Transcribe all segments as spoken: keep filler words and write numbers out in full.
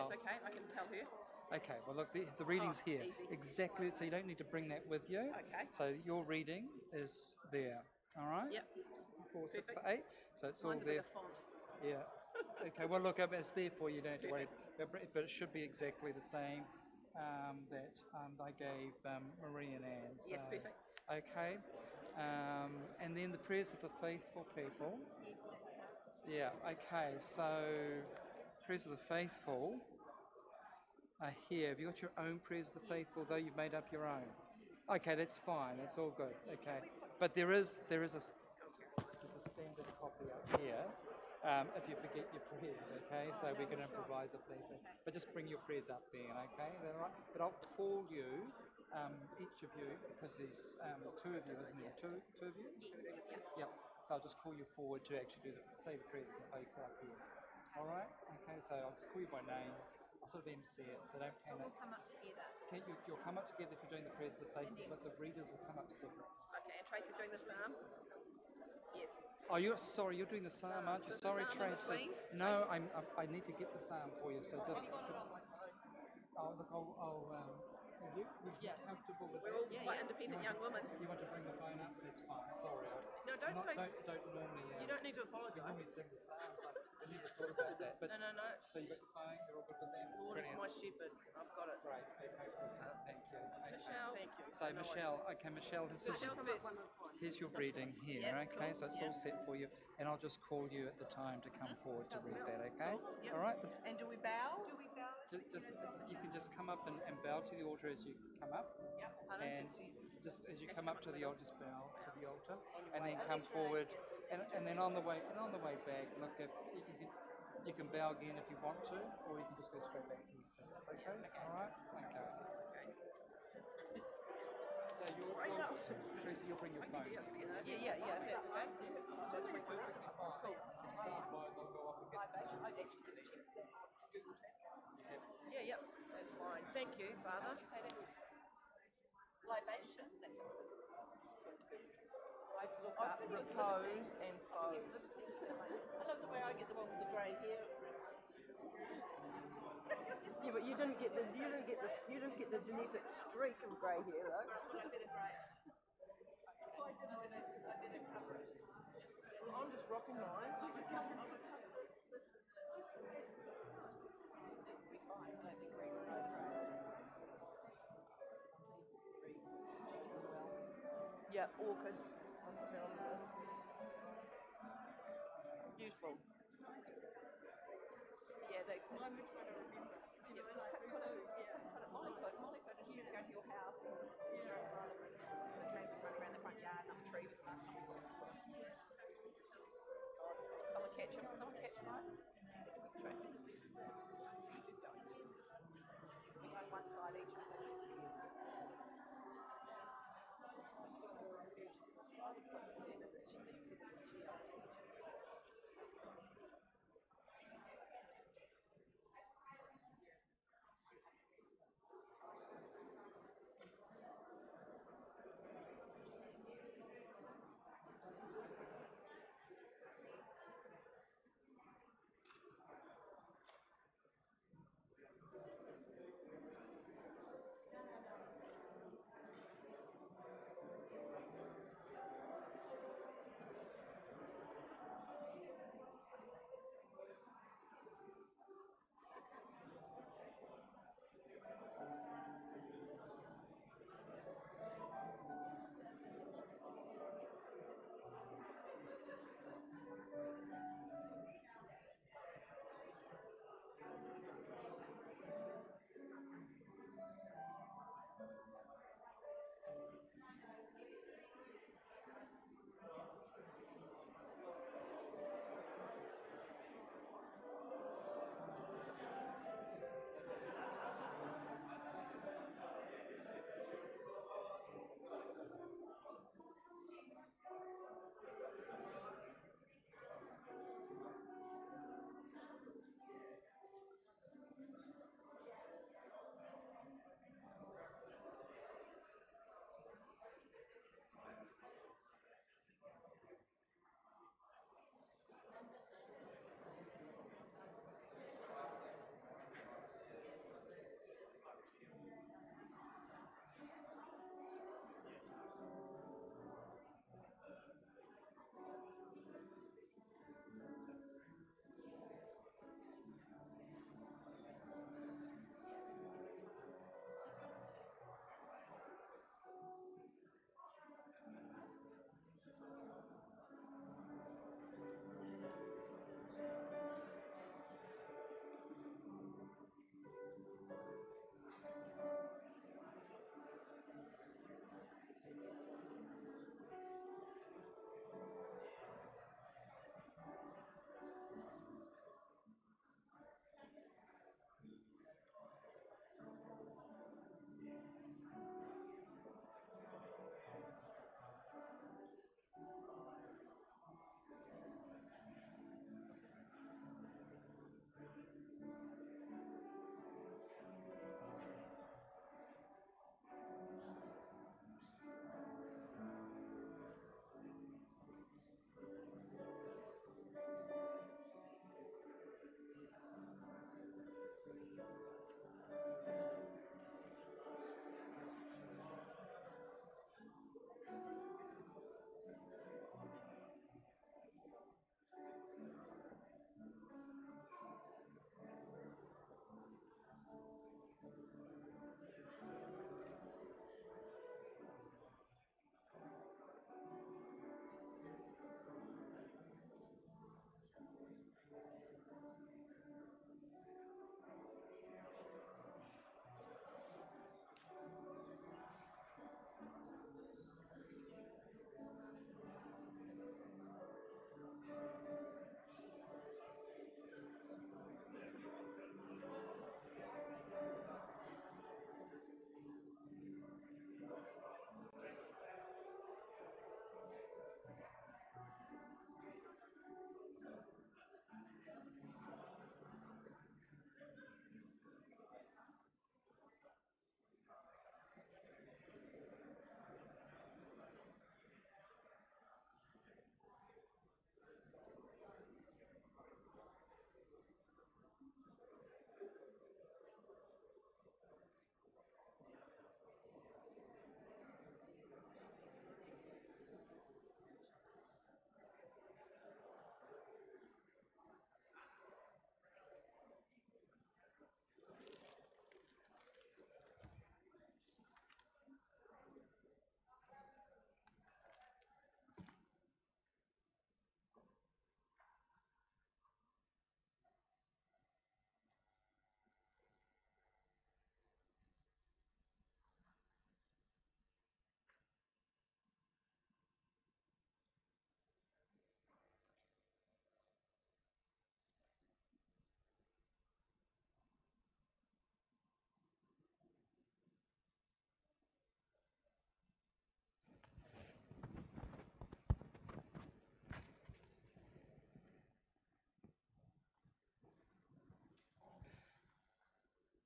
That's okay, I can tell her. Okay, well look, the, the reading's Oh, here. easy. Exactly, so you don't need to bring that with you. Okay. So your reading is there, all right? Yep. Four, six, Perfect. to eight. So it's Mine's all a there. bigger font. Yeah. Okay, well look, it's there for you, don't have to worry. Perfect. But, but it should be exactly the same um, that um, I gave um, Marie and Anne. So, Yes, perfect. Okay. Um, and then the prayers of the faithful people. Yeah, okay, so prayers of the faithful are here. Have you got your own prayers of the faithful, though you've made up your own? Okay, that's fine, that's all good. Okay. But there is there is a there's a standard copy up here. Um, if you forget your prayers, okay? So we can improvise a paper. But just bring your prayers up then, okay? Is that all right? But I'll call you, um, each of you, because there's um, two of you, isn't there? Two, two of you? Yep. So I'll just call you forward to actually do the, say the prayers of the faithful up here. All right? Okay, so I'll just call you by name. I'll sort of M C it, so don't panic. We'll come up together. Okay, you, you'll come up together if you're doing the prayers of the faithful, but the readers will come up separate. Okay, and Tracy's doing the psalm? Yes. Oh, you're sorry. You're doing the psalm, aren't you? So the Sorry, psalm in Tracy. between, No, Tracy? I'm, I I need to get the psalm for you. So just. Oh, look, I'll. I'll um, would you, would you Yeah. be comfortable with We're that? all quite independent You young want to- women. You want to bring the phone up? That's fine. Sorry. I- No, don't not, say- Don't, don't normally. Um, You don't need to We normally apologise. sing the psalms. I, I never thought about that. But, No, no, no. So you got your phone. You're all good with that. Lord is Brilliant. my shepherd. I've got it. Great. Okay. Awesome. Thank you. Okay. Michelle. Thank you. So Michelle, okay, Michelle, this is Michelle's first. here's your reading here, Yep, okay? cool. So it's Yep. all set for you, and I'll just call you at the time to come forward to read that, okay? Cool. Yep. All right. This, And do we bow? Do we bow? just, just you can just come up and, and bow to the altar as you come up, Yep. Pardon, and Gypsy. just as you As come you up to the altar, just bow to the altar, and then come forward, and, and then on the way and on the way back, look at you can you can bow again if you want to, or you can just go straight back to your seats, okay? All right. Okay. Okay. So you'll, you'll Tracy, you'll bring your phone. Yeah, yeah, yeah, yeah, that's okay. Yes. That's right. Cool. Otherwise, I'll go up and get the I actually just checked that on Google Translate. Yeah, yeah, that's fine. Thank you, Father. You say that? Libation, that's what it is. I look I up think it was repose liberty. and I think it foes. was liberty. I love the way I get the one with the grey hair. Yeah, but you didn't get the you didn't get the you didn't get the genetic streak of grey hair though. But I better grey. I didn't, I didn't cover it. Well, I'm just rocking mine. This is a... It'll be fine. I don't think Greg will notice. Yeah, orchids. Beautiful. Yeah, they I'm trying to remember. You know, like, put a, yeah. Put a Molly could, Molly could, she was going to your house and you know, outside of it. The train was running around the front yard and the tree was the last time we got to see it. Someone catch him. Someone catch him. Tracy. Tracy's going. We go one side each.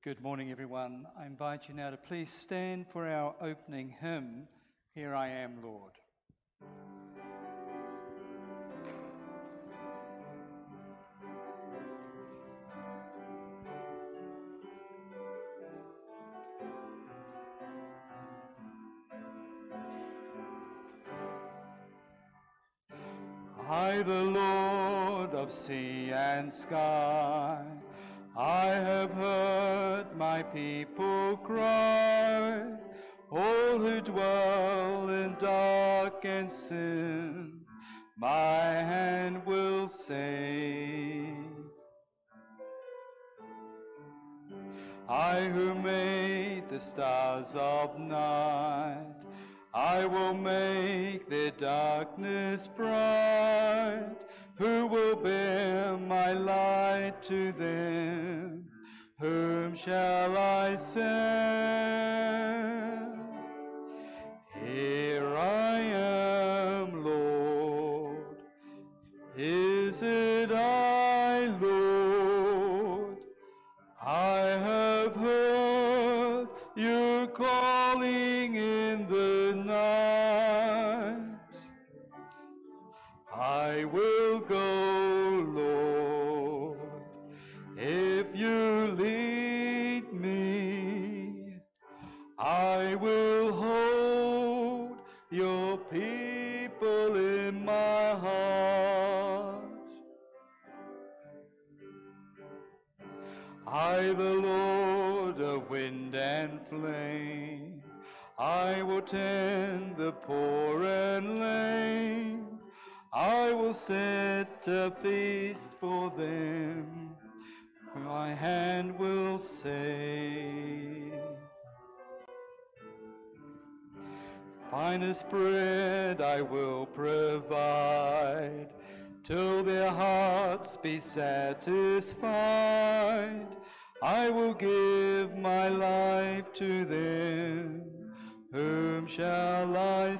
Good morning, everyone. I invite you now to please stand for our opening hymn, Here I Am, Lord. I, the Lord of sea and sky, I have heard my people cry, all who dwell in dark and sin, my hand will save. I who made the stars of night, I will make their darkness bright. Who will bear my light to them? Whom shall I send? Here I am, Lord. Is it I, Lord? I have heard you calling in the night. I will go, Lord, if you lead me. I will hold your people in my heart. I, the Lord of wind and flame, I will tend the poor and lame. I will set a feast for them, my hand will save. Finest bread I will provide, till their hearts be satisfied. I will give my life to them. Whom shall I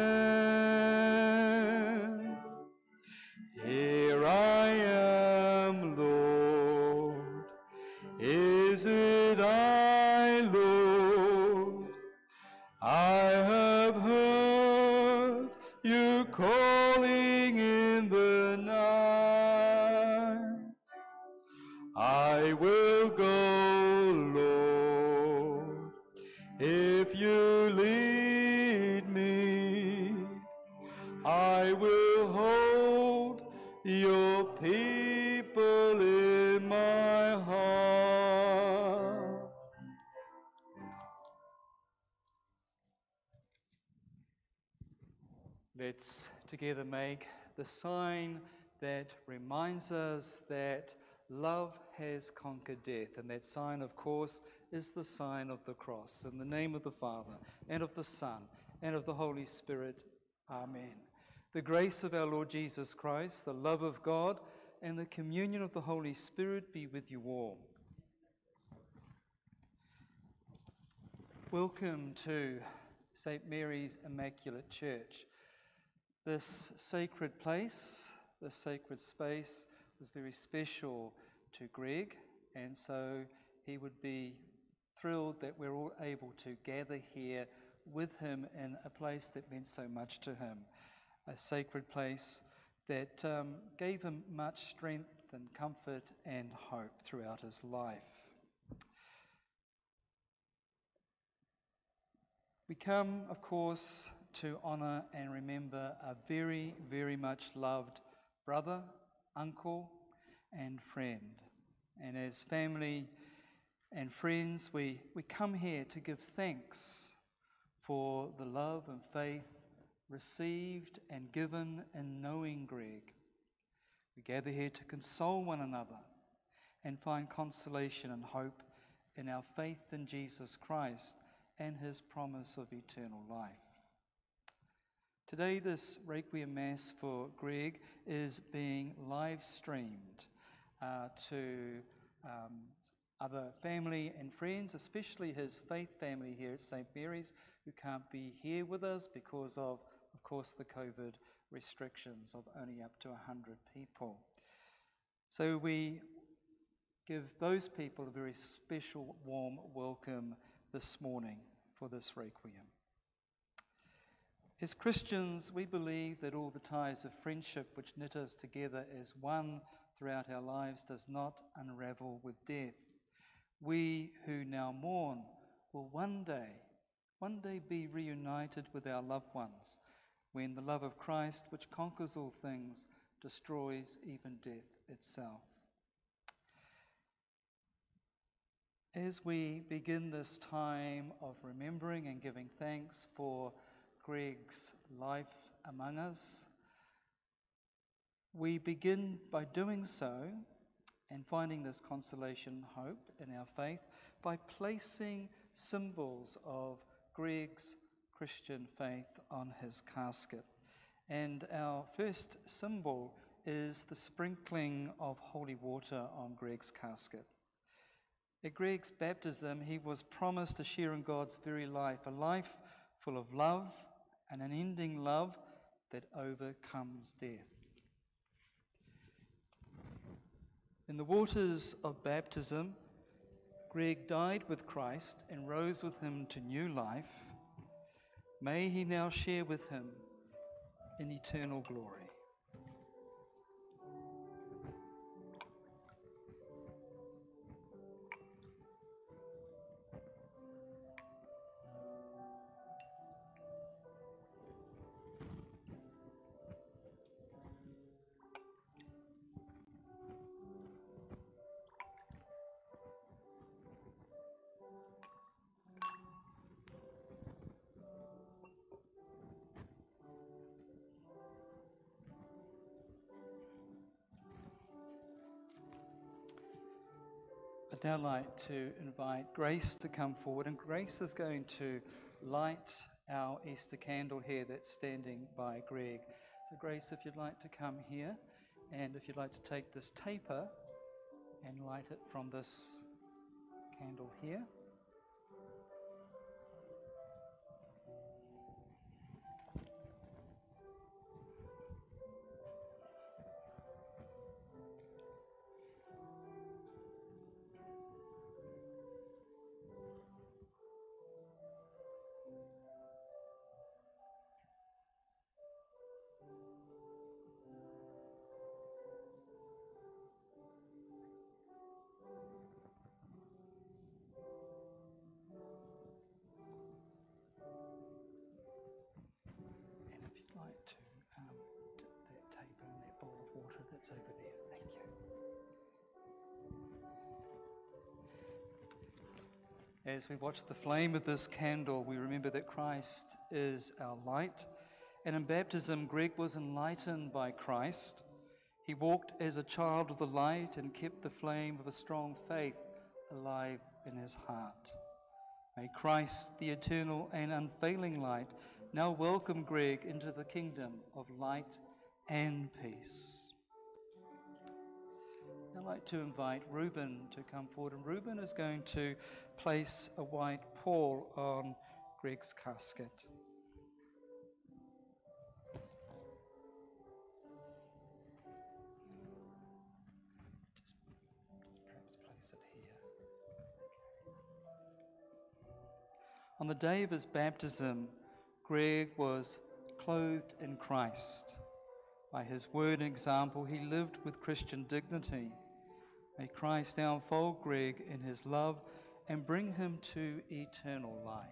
send? Here I am, Lord. Is it I, Lord? I have heard you calling in the night. I will go, Lord, if you lead me. I will hold your people in my heart. Let's together make the sign that reminds us that love has conquered death. And that sign, of course, is the sign of the cross. In the name of the Father, and of the Son, and of the Holy Spirit. Amen. The grace of our Lord Jesus Christ, the love of God, and the communion of the Holy Spirit be with you all. Welcome to Saint Mary's Immaculate Church. This sacred place, this sacred space was very special to Greg, and so he would be thrilled that we're all able to gather here with him in a place that meant so much to him, a sacred place that um, gave him much strength and comfort and hope throughout his life. We come, of course, to honour and remember a very, very much loved brother, uncle, and friend. And as family and friends, we, we come here to give thanks for the love and faith received and given in knowing Greg. We gather here to console one another and find consolation and hope in our faith in Jesus Christ and his promise of eternal life. Today, this Requiem Mass for Greg is being live streamed uh, to um, other family and friends, especially his faith family here at Saint Mary's, who can't be here with us because of, of course, the COVID restrictions of only up to one hundred people. So we give those people a very special, warm welcome this morning for this Requiem. As Christians, we believe that all the ties of friendship which knit us together as one throughout our lives does not unravel with death. We who now mourn will one day, one day be reunited with our loved ones when the love of Christ, which conquers all things, destroys even death itself. As we begin this time of remembering and giving thanks for Greg's life among us, we begin by doing so and finding this consolation, hope in our faith by placing symbols of Greg's Christian faith on his casket. And our first symbol is the sprinkling of holy water on Greg's casket. At Greg's baptism, he was promised a share in God's very life, a life full of love, an unending love that overcomes death. In the waters of baptism, Greg died with Christ and rose with him to new life. May he now share with him in eternal glory. I'd now like to invite Grace to come forward, and Grace is going to light our Easter candle here that's standing by Greg. So Grace, if you'd like to come here, and if you'd like to take this taper and light it from this candle here. Over there. Thank you. As we watch the flame of this candle, we remember that Christ is our light, and in baptism, Greg was enlightened by Christ. He walked as a child of the light and kept the flame of a strong faith alive in his heart. May Christ, the eternal and unfailing light, now welcome Greg into the kingdom of light and peace. I'd like to invite Reuben to come forward, and Reuben is going to place a white pall on Greg's casket. Just, just perhaps place it here. On the day of his baptism, Greg was clothed in Christ. By his word and example, he lived with Christian dignity. May Christ now enfold Greg in his love and bring him to eternal life.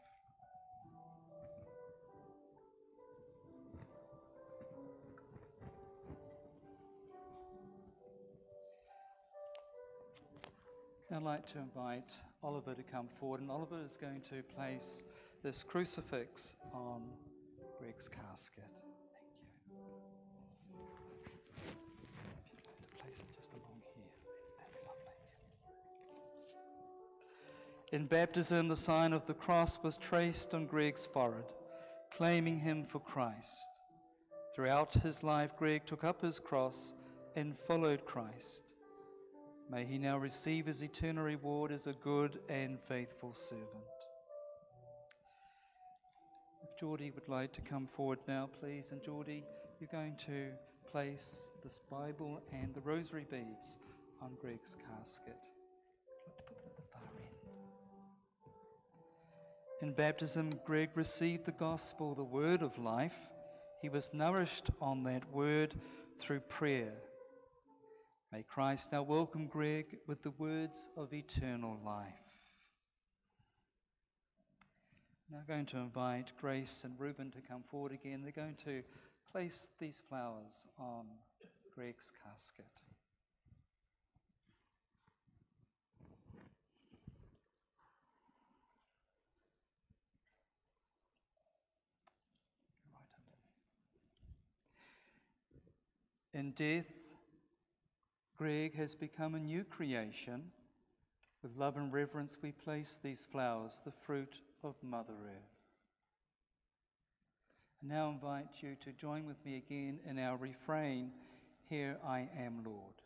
I'd like to invite Oliver to come forward, and Oliver is going to place this crucifix on Greg's casket. In baptism, the sign of the cross was traced on Greg's forehead, claiming him for Christ. Throughout his life, Greg took up his cross and followed Christ. May he now receive his eternal reward as a good and faithful servant. If Geordie would like to come forward now, please. And Geordie, you're going to place this Bible and the rosary beads on Greg's casket. Put it at the far end. In baptism, Greg received the gospel, the word of life. He was nourished on that word through prayer. May Christ now welcome Greg with the words of eternal life. Now I'm going to invite Grace and Reuben to come forward again. They're going to place these flowers on Greg's casket. In death, Greg has become a new creation. With love and reverence, we place these flowers, the fruit of Mother Earth. I now invite you to join with me again in our refrain, Here I Am, Lord.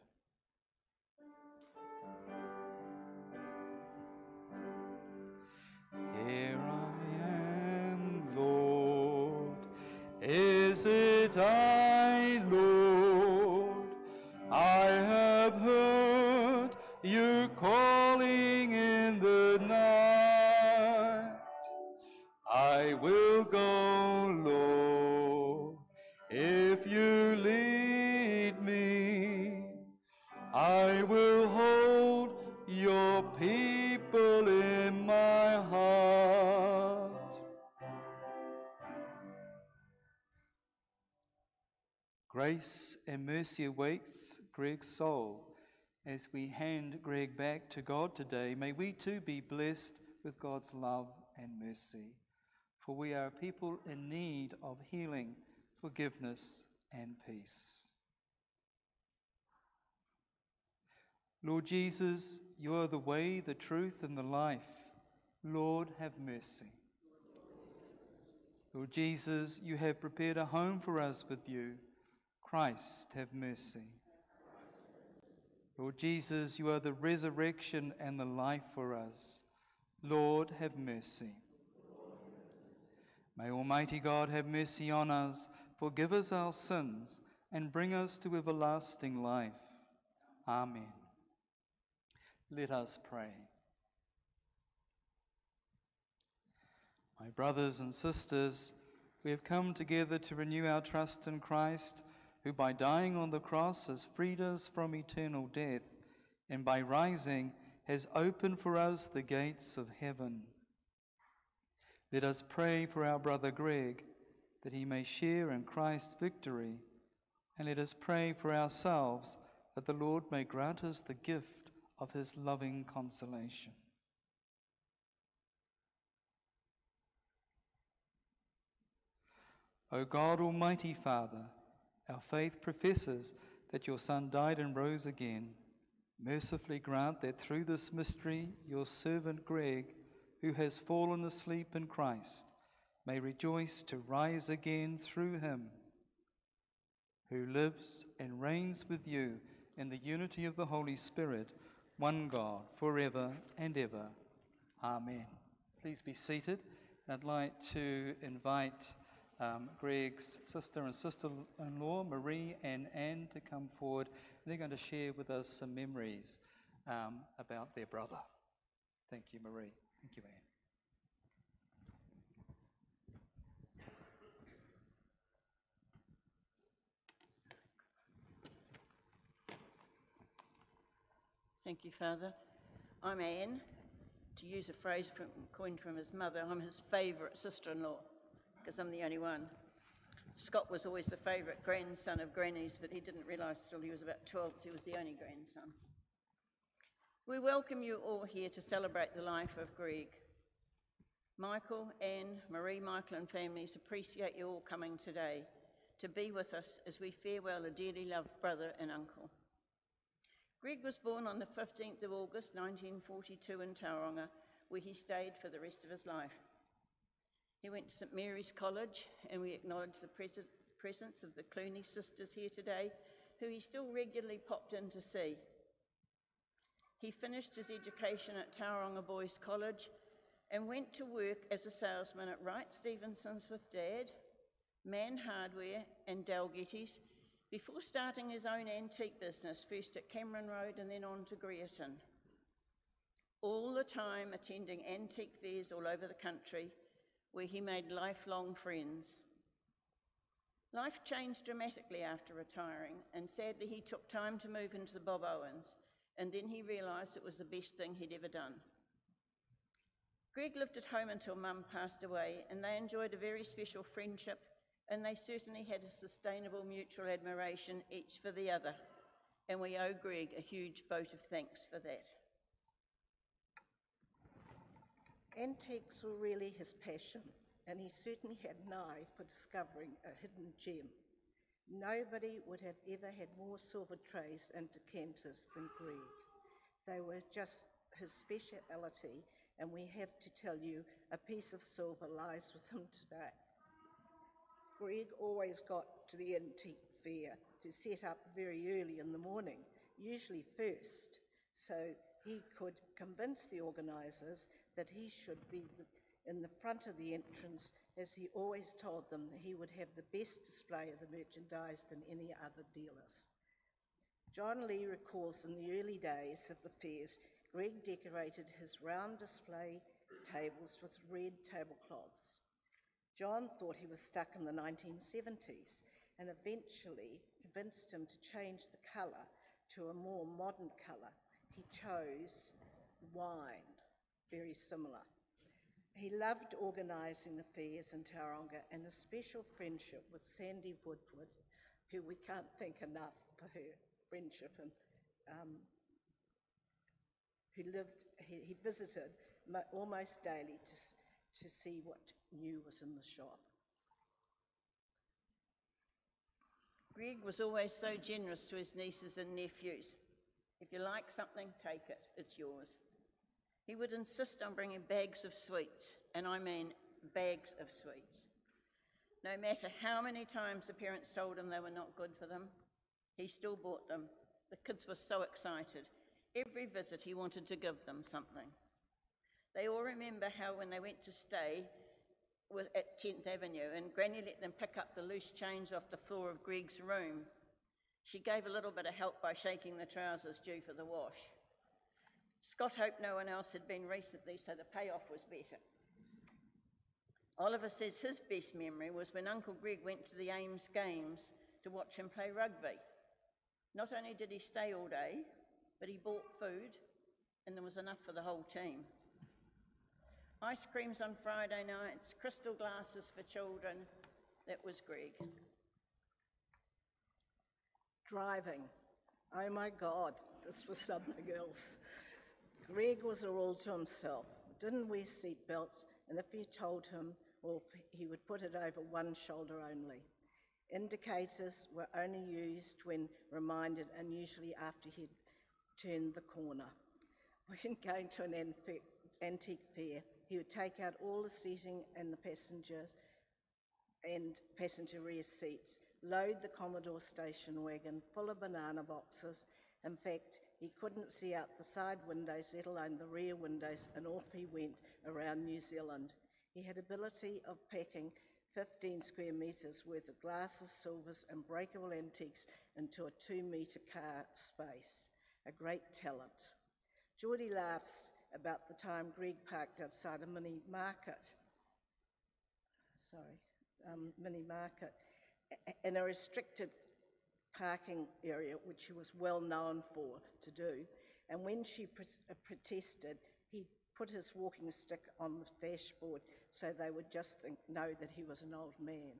Here I am, Lord. Is it I, Lord? I have heard you calling in the night. I will go, Lord, if you lead me. I will hold your people in my heart. Grace and mercy awaits Greg's soul. As we hand Greg back to God today, may we too be blessed with God's love and mercy. For we are a people in need of healing, forgiveness, and peace. Lord Jesus, you are the way, the truth, and the life. Lord, have mercy. Lord Jesus, you have prepared a home for us with you. Christ, have mercy. Lord Jesus, you are the resurrection and the life for us. Lord, have mercy. May Almighty God have mercy on us, forgive us our sins, and bring us to everlasting life. Amen. Let us pray. My brothers and sisters, we have come together to renew our trust in Christ, who by dying on the cross has freed us from eternal death, and by rising has opened for us the gates of heaven. Let us pray for our brother Greg, that he may share in Christ's victory, and let us pray for ourselves, that the Lord may grant us the gift of his loving consolation. O God, Almighty Father, our faith professes that your Son died and rose again. Mercifully grant that through this mystery your servant Greg, who has fallen asleep in Christ, may rejoice to rise again through him, who lives and reigns with you in the unity of the Holy Spirit, one God, forever and ever. Amen. Please be seated. I'd like to invite Um, Greg's sister and sister-in-law, Marie and Anne, to come forward. They're going to share with us some memories um, about their brother. Thank you, Marie. Thank you, Anne. Thank you, Father. I'm Anne. To use a phrase from, coined from his mother, I'm his favourite sister-in-law, because I'm the only one. Scott was always the favourite grandson of Granny's, but he didn't realise till he was about twelve that he was the only grandson. We welcome you all here to celebrate the life of Greg. Michael, Anne, Marie, Michael and families appreciate you all coming today to be with us as we farewell a dearly loved brother and uncle. Greg was born on the fifteenth of August nineteen forty-two in Tauranga, where he stayed for the rest of his life. He went to St Mary's College, and we acknowledge the pres presence of the Clooney sisters here today, who he still regularly popped in to see. He finished his education at Tauranga Boys College and went to work as a salesman at Wright Stevenson's with Dad, Man Hardware and Dalgetty's, Before starting his own antique business, first at Cameron Road and then on to Greerton, all the time attending antique fairs all over the country where he made lifelong friends. Life changed dramatically after retiring, and sadly he took time to move into the Bob Owens, and then he realised it was the best thing he'd ever done. Greg lived at home until Mum passed away, and they enjoyed a very special friendship, and they certainly had a sustainable mutual admiration each for the other, and we owe Greg a huge vote of thanks for that. Antiques were really his passion, and he certainly had an eye for discovering a hidden gem. Nobody would have ever had more silver trays and decanters than Greg. They were just his speciality, and we have to tell you, a piece of silver lies with him today. Greg always got to the antique fair to set up very early in the morning, usually first, so he could convince the organisers that he should be in the front of the entrance, as he always told them that he would have the best display of the merchandise than any other dealers. John Lee recalls in the early days of the fairs, Greg decorated his round display tables with red tablecloths. John thought he was stuck in the nineteen seventies and eventually convinced him to change the colour to a more modern colour. He chose wine, very similar. He loved organising the fairs in Tauranga, and a special friendship with Sandy Woodward, who we can't thank enough for her friendship, and um, who lived, he, he visited almost daily to, to see what new was in the shop. Greg was always so generous to his nieces and nephews. If you like something, take it, it's yours. He would insist on bringing bags of sweets, and I mean bags of sweets. No matter how many times the parents told him they were not good for them, he still bought them. The kids were so excited. Every visit he wanted to give them something. They all remember how when they went to stay at tenth Avenue and Granny let them pick up the loose change off the floor of Greg's room, she gave a little bit of help by shaking the trousers due for the wash. Scott hoped no one else had been recently, so the payoff was better. Oliver says his best memory was when Uncle Greg went to the Ames Games to watch him play rugby. Not only did he stay all day, but he bought food, and there was enough for the whole team. Ice creams on Friday nights, crystal glasses for children. That was Greg. Driving. Oh my God, this was something else. Greg was a rule to himself, didn't wear seat belts, and if you told him, well, he would put it over one shoulder only. Indicators were only used when reminded, and usually after he'd turned the corner. When going to an antique fair, he would take out all the seating and the passengers and passenger rear seats, load the Commodore station wagon full of banana boxes. In fact, he couldn't see out the side windows, let alone the rear windows, and off he went around New Zealand. He had ability of packing fifteen square metres worth of glasses, silvers and breakable antiques into a two metre car space. A great talent. Geordie laughs about the time Greg parked outside a mini market, sorry, um, mini market, in a restricted parking area, which he was well known for to do. And when she pro- protested, he put his walking stick on the dashboard so they would just think, know that he was an old man.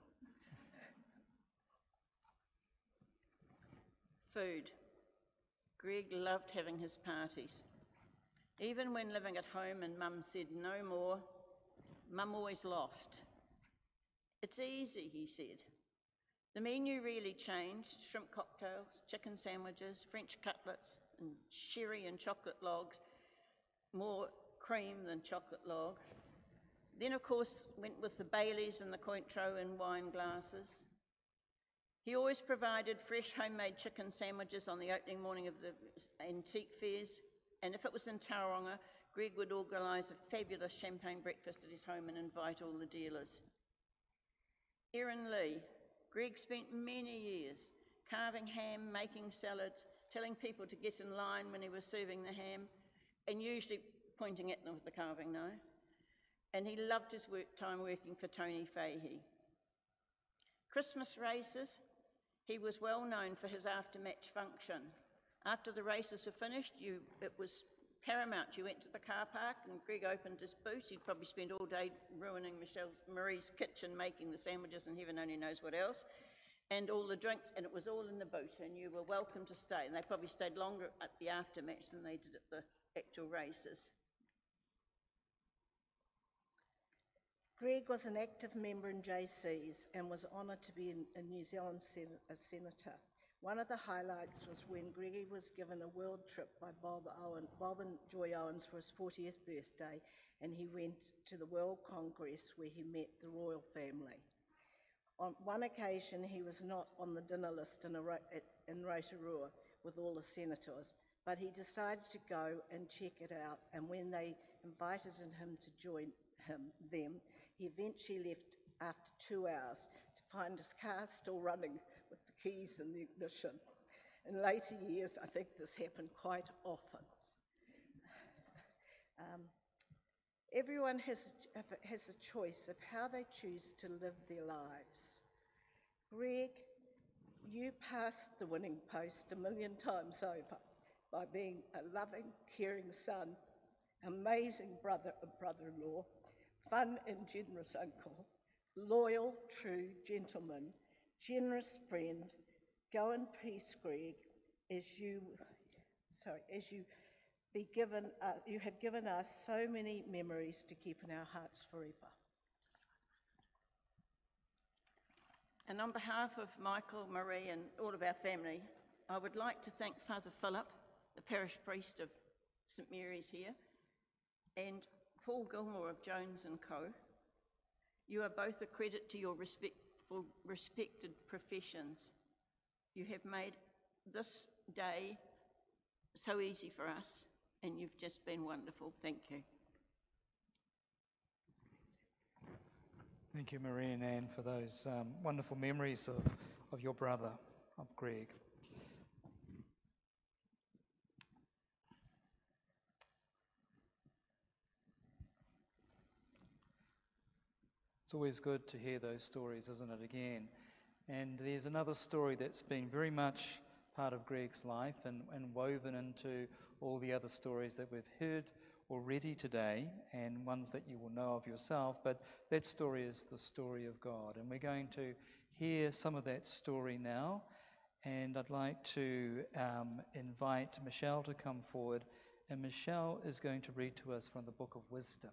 Food. Greg loved having his parties. Even when living at home and Mum said no more, Mum always lost. It's easy, he said. The menu really changed: shrimp cocktails, chicken sandwiches, French cutlets, and sherry and chocolate logs, more cream than chocolate log. Then, of course, went with the Baileys and the Cointreau in wine glasses. He always provided fresh homemade chicken sandwiches on the opening morning of the antique fairs, and if it was in Tauranga, Greg would organise a fabulous champagne breakfast at his home and invite all the dealers. Erin Lee. Greg spent many years carving ham, making salads, telling people to get in line when he was serving the ham, and usually pointing at them with the carving knife. And he loved his work time working for Tony Fahey. Christmas races, he was well known for his after-match function. After the races are finished, you, it was paramount. You went to the car park and Greg opened his boot. He'd probably spend all day ruining Michelle's, Marie's kitchen, making the sandwiches and heaven only knows what else, and all the drinks, and it was all in the boot, and you were welcome to stay. And they probably stayed longer at the aftermatch than they did at the actual races. Greg was an active member in J Cs and was honoured to be a New Zealand sen- a senator. One of the highlights was when Greggy was given a world trip by Bob, Owen, Bob and Joy Owens for his fortieth birthday, and he went to the World Congress where he met the royal family. On one occasion, he was not on the dinner list in, a, in Rotorua with all the senators, but he decided to go and check it out, and when they invited him to join him, them, he eventually left after two hours to find his car still running with the keys in the ignition. In later years, I think this happened quite often. Um, everyone has, has a choice of how they choose to live their lives. Greg, you passed the winning post a million times over by being a loving, caring son, amazing brother and brother-in-law, fun and generous uncle, loyal, true gentleman, generous friend. Go in peace, Greg, as you, sorry, as you be given, uh, you have given us so many memories to keep in our hearts forever. And on behalf of Michael, Marie and all of our family, I would like to thank Father Philip, the parish priest of St Mary's here, and Paul Gilmore of Jones and Co. You are both a credit to your respectful, respected professions. You have made this day so easy for us, and you've just been wonderful. Thank you. Thank you, Marie and Anne, for those um, wonderful memories of, of your brother, of Greg. It's always good to hear those stories, isn't it, again? And there's another story that's been very much part of Greg's life and, and woven into all the other stories that we've heard already today, and ones that you will know of yourself, but that story is the story of God. And we're going to hear some of that story now, and I'd like to um, invite Michelle to come forward, and Michelle is going to read to us from the Book of Wisdom.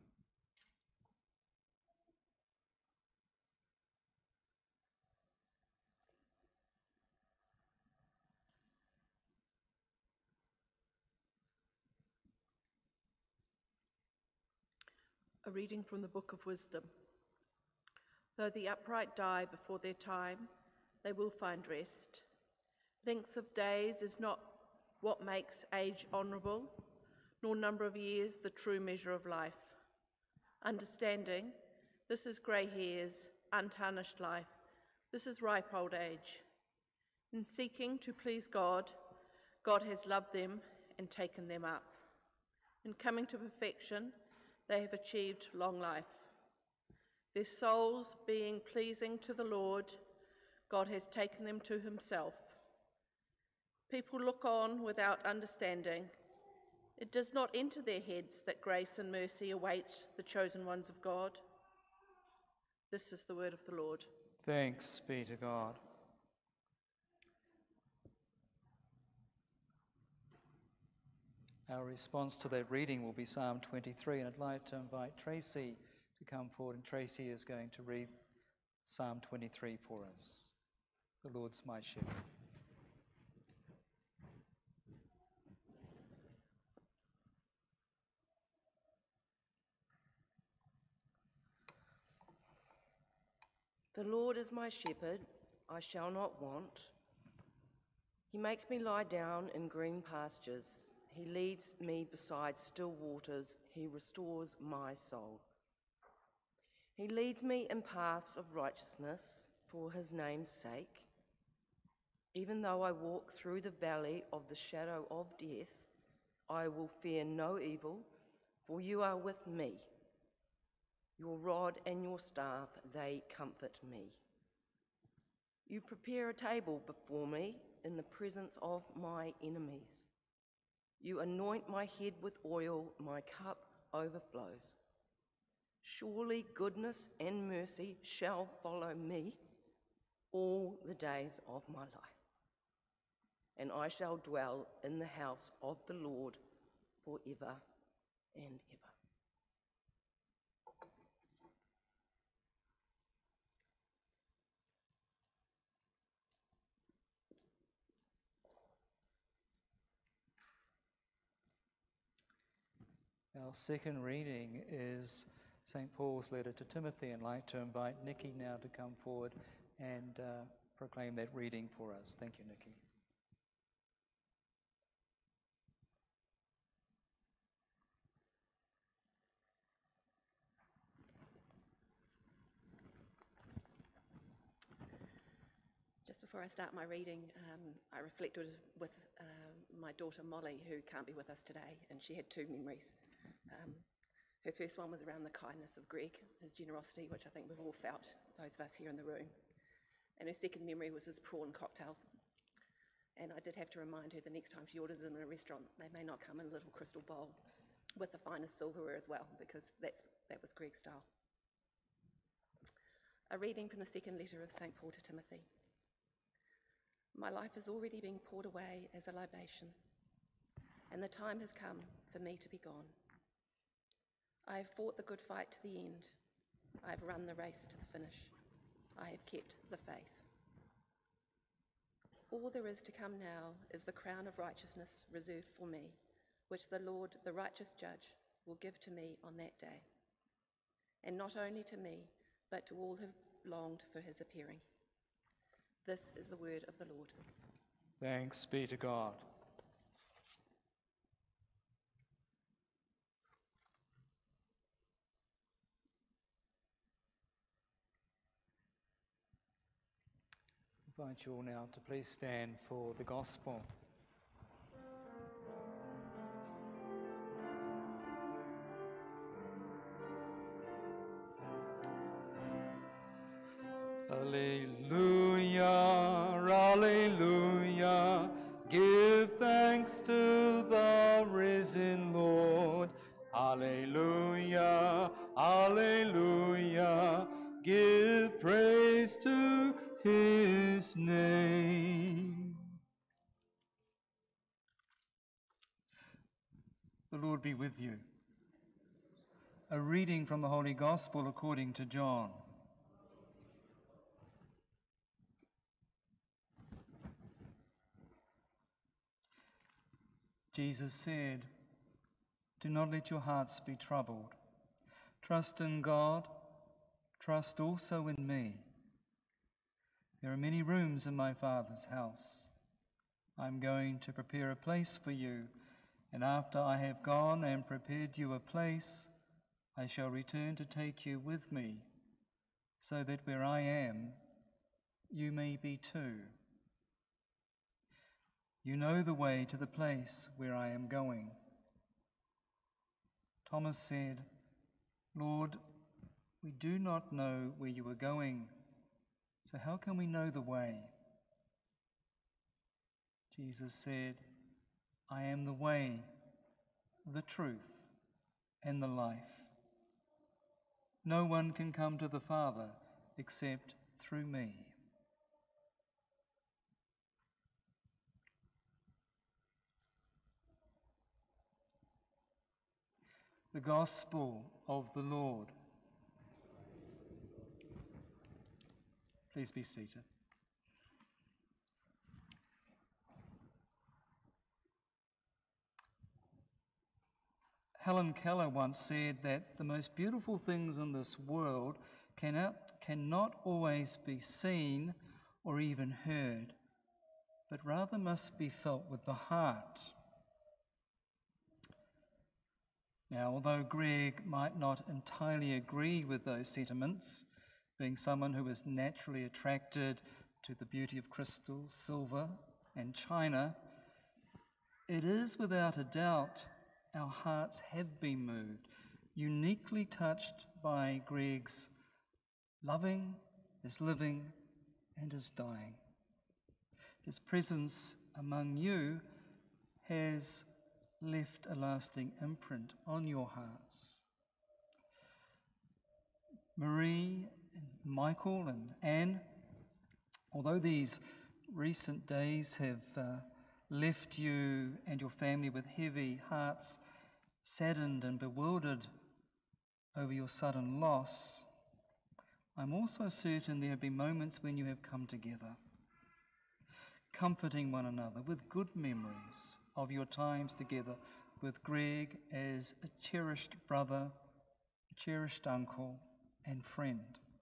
A reading from the Book of Wisdom. Though the upright die before their time, they will find rest. Length of days is not what makes age honourable, nor number of years the true measure of life. Understanding, this is grey hairs, untarnished life, this is ripe old age. In seeking to please God, God has loved them and taken them up. In coming to perfection, they have achieved long life. Their souls being pleasing to the Lord, God has taken them to himself. People look on without understanding. It does not enter their heads that grace and mercy await the chosen ones of God. This is the word of the Lord. Thanks be to God. Our response to that reading will be Psalm twenty-three, and I'd like to invite Tracy to come forward, and Tracy is going to read Psalm twenty-three for us. The Lord's my shepherd. The Lord is my shepherd, I shall not want. He makes me lie down in green pastures. He leads me beside still waters. He restores my soul. He leads me in paths of righteousness for his name's sake. Even though I walk through the valley of the shadow of death, I will fear no evil, for you are with me. Your rod and your staff, they comfort me. You prepare a table before me in the presence of my enemies. You anoint my head with oil, my cup overflows. Surely goodness and mercy shall follow me all the days of my life, and I shall dwell in the house of the Lord forever and ever. Our second reading is Saint Paul's letter to Timothy, and I'd like to invite Nikki now to come forward and uh, proclaim that reading for us. Thank you, Nikki. Just before I start my reading, um, I reflected with uh, my daughter Molly, who can't be with us today, and she had two memories. Um, her first one was around the kindness of Greg, his generosity, which I think we've all felt, those of us here in the room. And her second memory was his prawn cocktails. And I did have to remind her the next time she orders them in a restaurant, they may not come in a little crystal bowl with the finest silverware as well, because that's, that was Greg's style. A reading from the second letter of Saint Paul to Timothy. My life is already being poured away as a libation, and the time has come for me to be gone. I have fought the good fight to the end. I have run the race to the finish. I have kept the faith. All there is to come now is the crown of righteousness reserved for me, which the Lord, the righteous judge, will give to me on that day. And not only to me, but to all who longed for his appearing. This is the word of the Lord. Thanks be to God. I invite you all now to please stand for the gospel. Alleluia, alleluia, give thanks to the risen Lord. Alleluia, alleluia, give praise to his name. The Lord be with you. A reading from the Holy Gospel according to John. Jesus said, "Do not let your hearts be troubled. Trust in God, trust also in me. There are many rooms in my Father's house. I am going to prepare a place for you, and after I have gone and prepared you a place, I shall return to take you with me, so that where I am, you may be too. You know the way to the place where I am going." Thomas said, "Lord, we do not know where you are going, so how can we know the way?" Jesus said, "I am the way, the truth, and the life. No one can come to the Father except through me." The Gospel of the Lord. Please be seated. Helen Keller once said that the most beautiful things in this world cannot, cannot always be seen or even heard, but rather must be felt with the heart. Now, although Greg might not entirely agree with those sentiments, being someone who is naturally attracted to the beauty of crystal, silver, and china, it is without a doubt our hearts have been moved, uniquely touched by Greg's loving, his living, and his dying. His presence among you has left a lasting imprint on your hearts. Marie, and Michael, and Anne, although these recent days have uh, left you and your family with heavy hearts, saddened and bewildered over your sudden loss, I'm also certain there have been moments when you have come together, comforting one another with good memories of your times together with Greg as a cherished brother, a cherished uncle, and friend.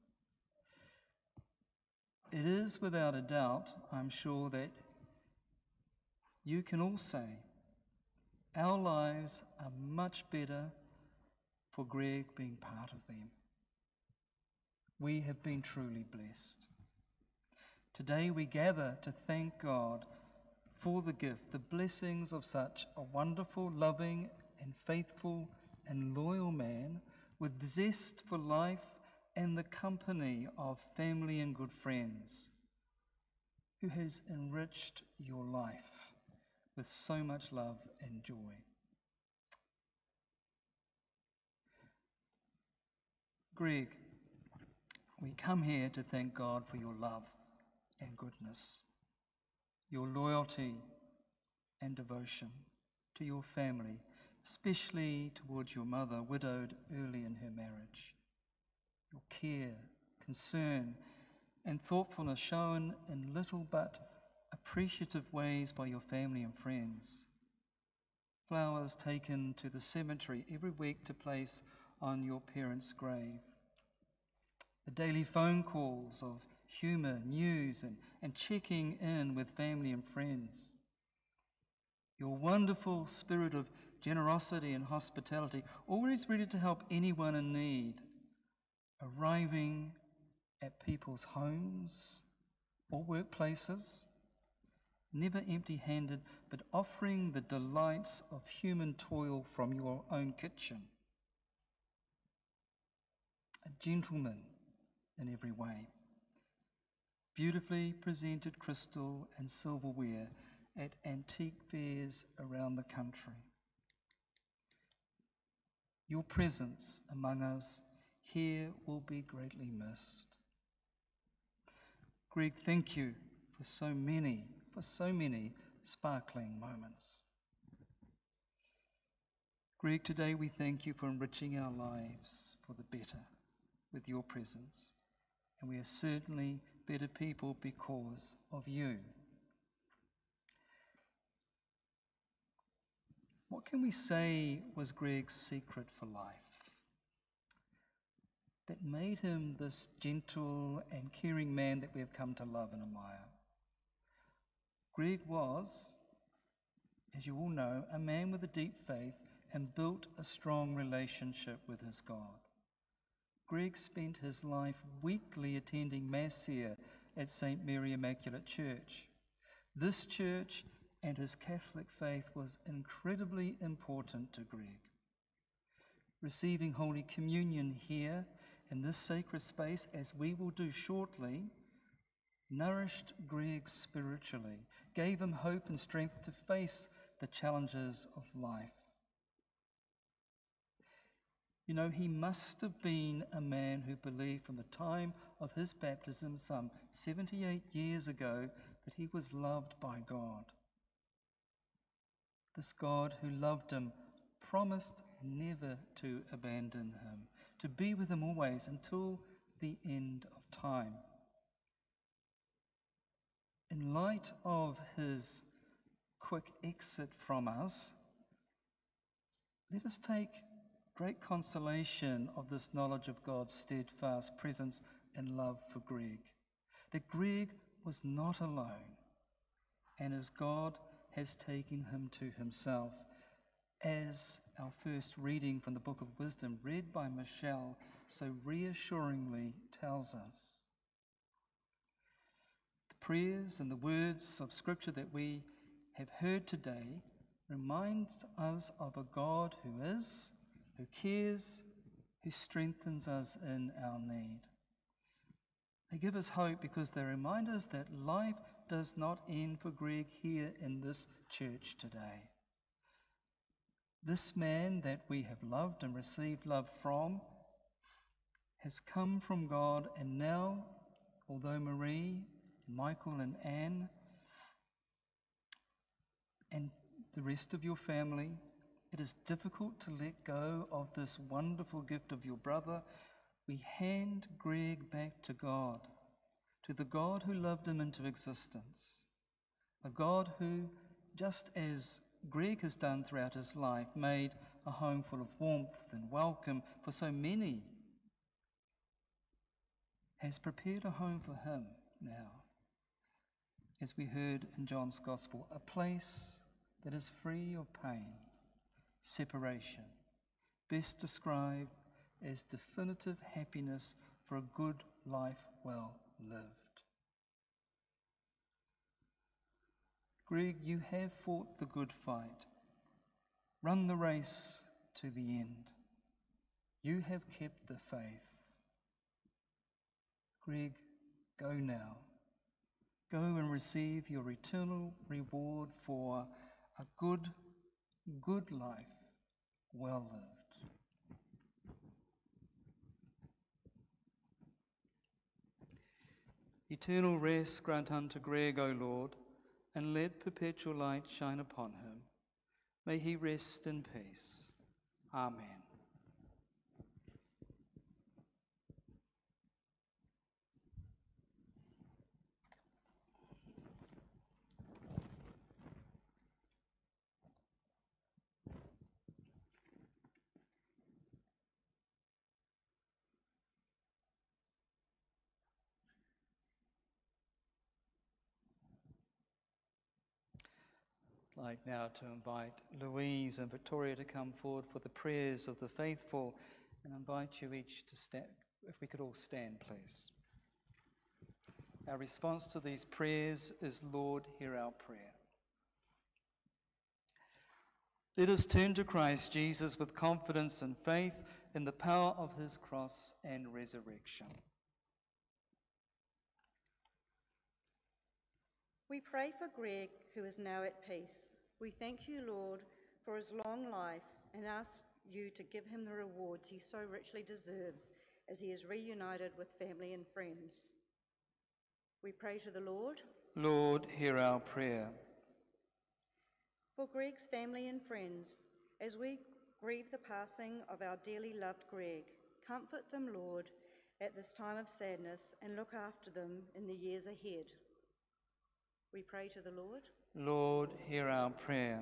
It is without a doubt, I'm sure, that you can all say, our lives are much better for Greg being part of them. We have been truly blessed. Today we gather to thank God for the gift, the blessings of such a wonderful, loving, and faithful and loyal man with zest for life and the company of family and good friends, who has enriched your life with so much love and joy. Greg, we come here to thank God for your love and goodness, your loyalty and devotion to your family, especially towards your mother, widowed early in her marriage. Your care, concern, and thoughtfulness shown in little but appreciative ways by your family and friends. Flowers taken to the cemetery every week to place on your parents' grave. The daily phone calls of humour, news, and, and checking in with family and friends. Your wonderful spirit of generosity and hospitality, always ready to help anyone in need, arriving at people's homes or workplaces, never empty-handed, but offering the delights of human toil from your own kitchen. A gentleman in every way. Beautifully presented crystal and silverware at antique fairs around the country. Your presence among us here will be greatly missed. Greg, thank you for so many, for so many sparkling moments. Greg, today we thank you for enriching our lives for the better with your presence. And we are certainly better people because of you. What can we say was Greg's secret for life that made him this gentle and caring man that we have come to love and admire? Greg was, as you all know, a man with a deep faith and built a strong relationship with his God. Greg spent his life weekly attending Mass here at Saint Mary Immaculate Church. This church and his Catholic faith was incredibly important to Greg. Receiving Holy Communion here in this sacred space, as we will do shortly, nourished Greg spiritually, gave him hope and strength to face the challenges of life. You know, he must have been a man who believed from the time of his baptism some seventy-eight years ago that he was loved by God. This God who loved him promised never to abandon him, to be with him always until the end of time. In light of his quick exit from us, let us take great consolation of this knowledge of God's steadfast presence and love for Greg, that Greg was not alone, and as God has taken him to himself, as our first reading from the Book of Wisdom, read by Michelle, so reassuringly tells us. The prayers and the words of Scripture that we have heard today remind us of a God who is, who cares, who strengthens us in our need. They give us hope because they remind us that life does not end for Greg here in this church today. This man that we have loved and received love from has come from God, and now, although Marie, Michael and Anne and the rest of your family, it is difficult to let go of this wonderful gift of your brother, we hand Greg back to God, to the God who loved him into existence, a God who, just as Greg has done throughout his life, made a home full of warmth and welcome for so many, has prepared a home for him now, as we heard in John's Gospel, a place that is free of pain, separation, best described as definitive happiness for a good life well lived. Greg, you have fought the good fight, run the race to the end. You have kept the faith. Greg, go now. Go and receive your eternal reward for a good, good life well lived. Eternal rest grant unto Greg, O Lord, and let perpetual light shine upon him. May he rest in peace. Amen. I'd like now to invite Louise and Victoria to come forward for the prayers of the faithful, and invite you each to stand, if we could all stand, please. Our response to these prayers is, Lord, hear our prayer. Let us turn to Christ Jesus with confidence and faith in the power of his cross and resurrection. We pray for Greg, who is now at peace. We thank you, Lord, for his long life and ask you to give him the rewards he so richly deserves as he is reunited with family and friends. We pray to the Lord. Lord, hear our prayer. For Greg's family and friends, as we grieve the passing of our dearly loved Greg, comfort them, Lord, at this time of sadness, and look after them in the years ahead. We pray to the Lord. Lord, hear our prayer.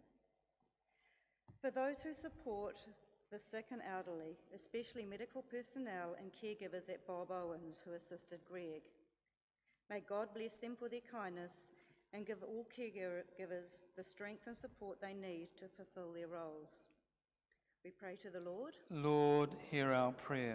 For those who support the sick and elderly, especially medical personnel and caregivers at Bob Owens who assisted Greg, may God bless them for their kindness and give all caregivers the strength and support they need to fulfill their roles. We pray to the Lord. Lord, hear our prayer.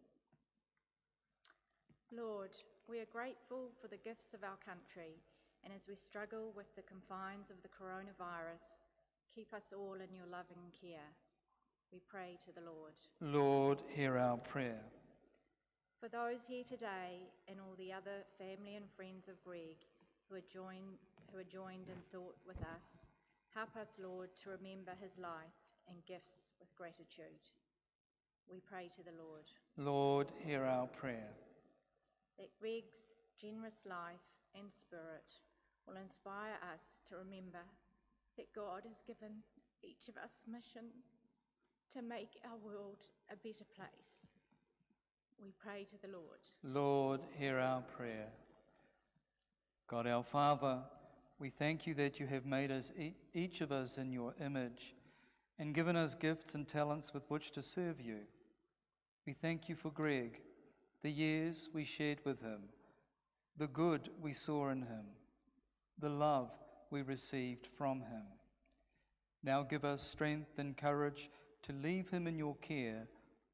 Lord, we are grateful for the gifts of our country, and as we struggle with the confines of the coronavirus, keep us all in your loving care. We pray to the Lord. Lord, hear our prayer. For those here today and all the other family and friends of Greg who are joined, who are joined in thought with us, help us, Lord, to remember his life and gifts with gratitude. We pray to the Lord. Lord, hear our prayer. That Greg's generous life and spirit will inspire us to remember that God has given each of us mission to make our world a better place. We pray to the Lord. Lord, hear our prayer. God our Father, we thank you that you have made us, each of us, in your image and given us gifts and talents with which to serve you. We thank you for Greg, the years we shared with him, the good we saw in him, the love we received from him. Now give us strength and courage to leave him in your care,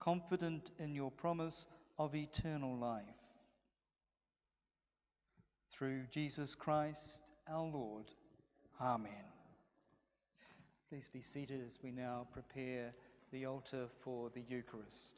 confident in your promise of eternal life. Through Jesus Christ our Lord. Amen. Please be seated as we now prepare the altar for the Eucharist.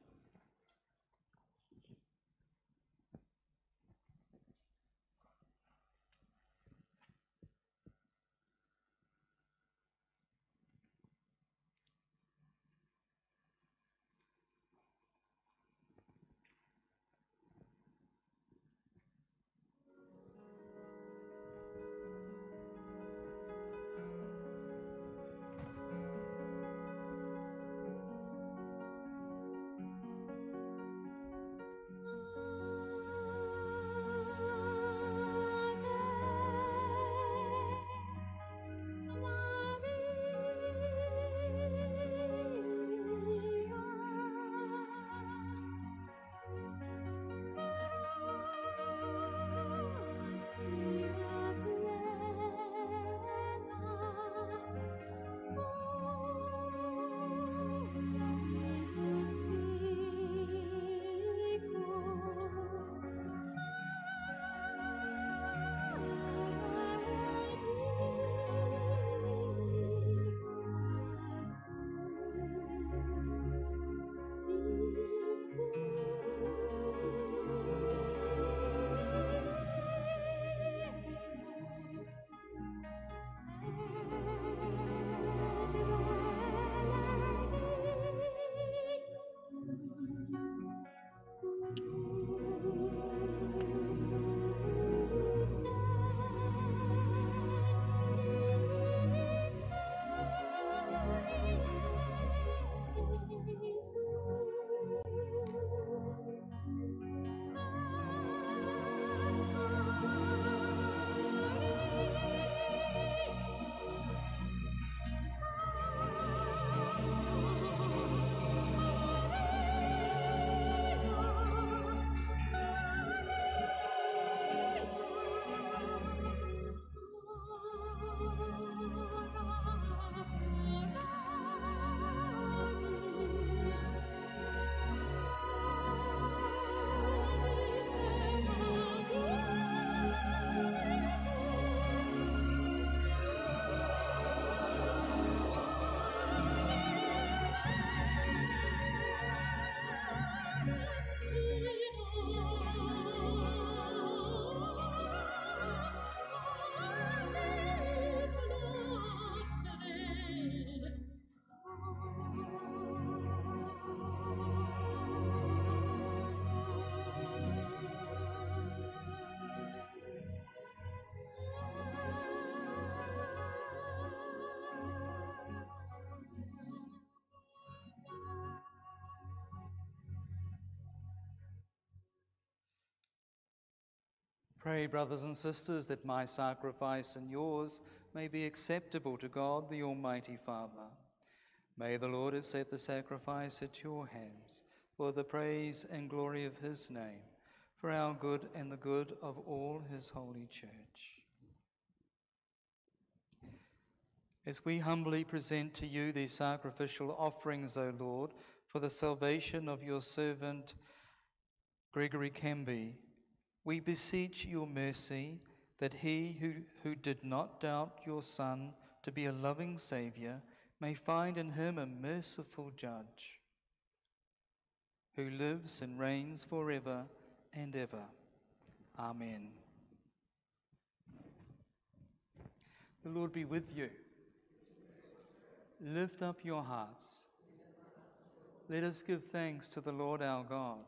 Pray, brothers and sisters, that my sacrifice and yours may be acceptable to God, the Almighty Father. May the Lord accept the sacrifice at your hands for the praise and glory of his name, for our good and the good of all his holy church. As we humbly present to you these sacrificial offerings, O Lord, for the salvation of your servant Gregory Cambie, we beseech your mercy that he who, who did not doubt your Son to be a loving Saviour may find in him a merciful judge who lives and reigns forever and ever. Amen. The Lord be with you. Lift up your hearts. Let us give thanks to the Lord our God.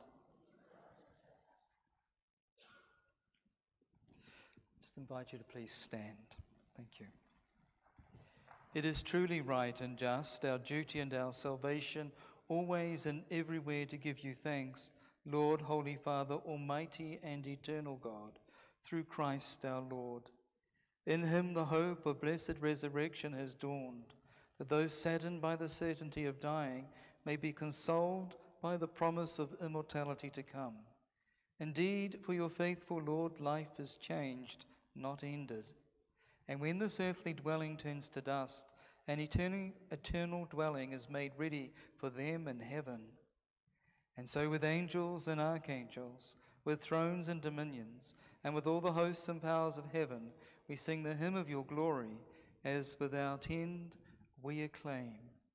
Just invite you to please stand. Thank you. It is truly right and just, our duty and our salvation, always and everywhere to give you thanks, Lord, Holy Father, Almighty and eternal God, through Christ our Lord. In him the hope of blessed resurrection has dawned, that those saddened by the certainty of dying may be consoled by the promise of immortality to come. Indeed, for your faithful Lord, life is changed, not ended. And when this earthly dwelling turns to dust, an eternal, eternal dwelling is made ready for them in heaven. And so with angels and archangels, with thrones and dominions, and with all the hosts and powers of heaven, we sing the hymn of your glory, as without end we acclaim.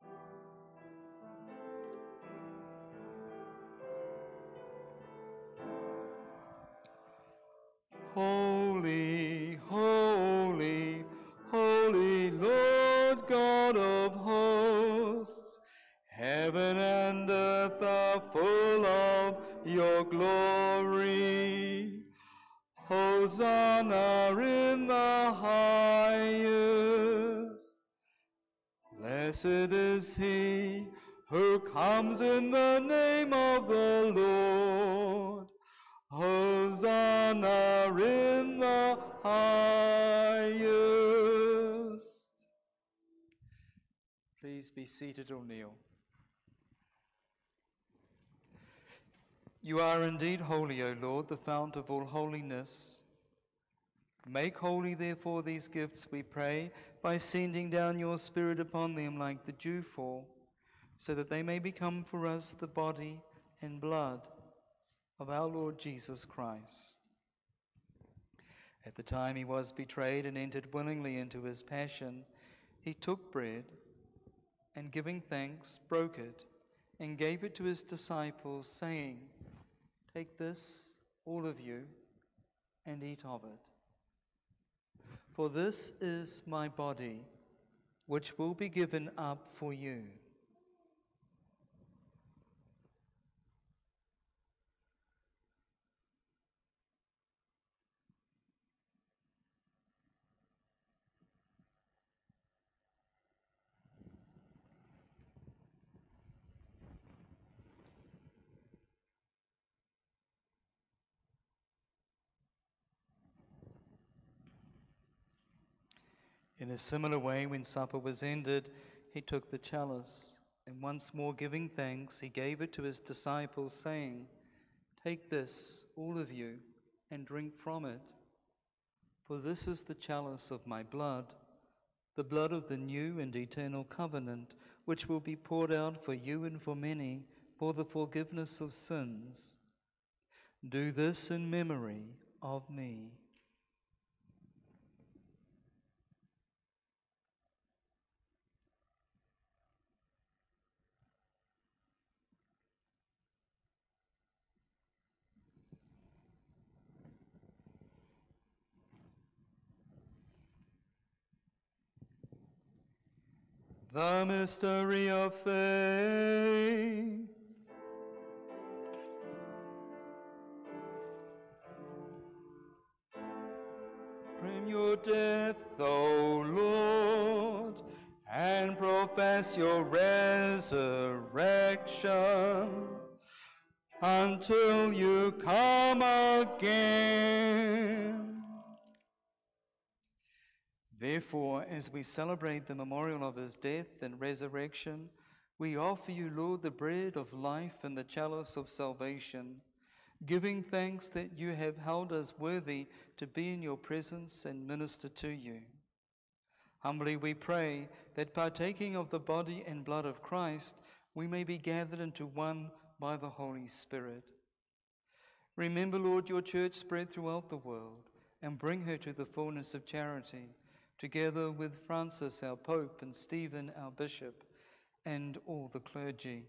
Holy, holy, holy Lord God of hosts, heaven and earth are full of your glory. Hosanna in the highest. Blessed is he who comes in the name of the Lord. Hosanna in the highest. Please be seated or kneel. You are indeed holy, O Lord, the fount of all holiness. Make holy, therefore, these gifts, we pray, by sending down your Spirit upon them like the dewfall, so that they may become for us the body and blood of our Lord Jesus Christ. At the time he was betrayed and entered willingly into his passion, he took bread and, giving thanks, broke it and gave it to his disciples, saying, "Take this, all of you, and eat of it. For this is my body, which will be given up for you." In a similar way, when supper was ended, he took the chalice, and once more giving thanks, he gave it to his disciples, saying, "Take this, all of you, and drink from it. For this is the chalice of my blood, the blood of the new and eternal covenant, which will be poured out for you and for many for the forgiveness of sins. Do this in memory of me." The mystery of faith. Proclaim your death, O Lord, and profess your resurrection until you come again. Therefore, as we celebrate the memorial of his death and resurrection, we offer you, Lord, the bread of life and the chalice of salvation, giving thanks that you have held us worthy to be in your presence and minister to you. Humbly we pray that, partaking of the body and blood of Christ, we may be gathered into one by the Holy Spirit. Remember, Lord, your church spread throughout the world, and bring her to the fullness of charity, together with Francis, our Pope, and Stephen, our Bishop, and all the clergy.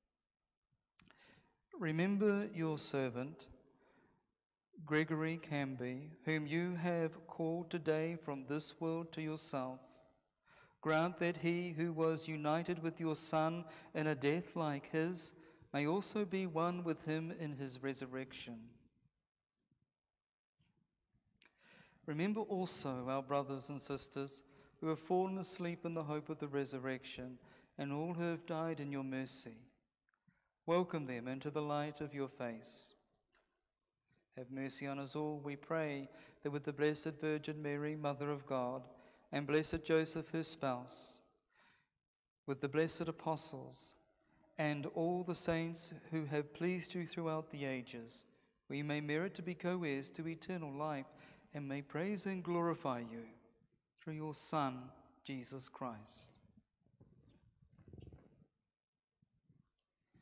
Remember your servant, Gregory Cambie, whom you have called today from this world to yourself. Grant that he who was united with your Son in a death like his may also be one with him in his resurrection. Remember also our brothers and sisters who have fallen asleep in the hope of the resurrection, and all who have died in your mercy. Welcome them into the light of your face. Have mercy on us all, we pray, that with the Blessed Virgin Mary, Mother of God, and blessed Joseph, her spouse, with the blessed apostles, and all the saints who have pleased you throughout the ages, we may merit to be co-heirs to eternal life, and may praise and glorify you through your Son, Jesus Christ.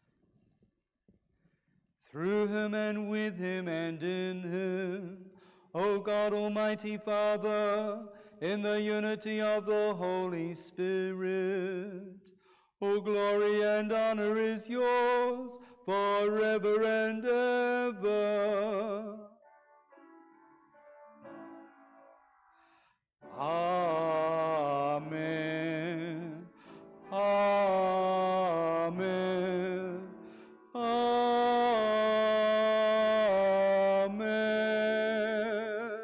Through him and with him and in him, O God, Almighty Father, in the unity of the Holy Spirit, all glory and honor is yours forever and ever. Amen. Amen. Amen.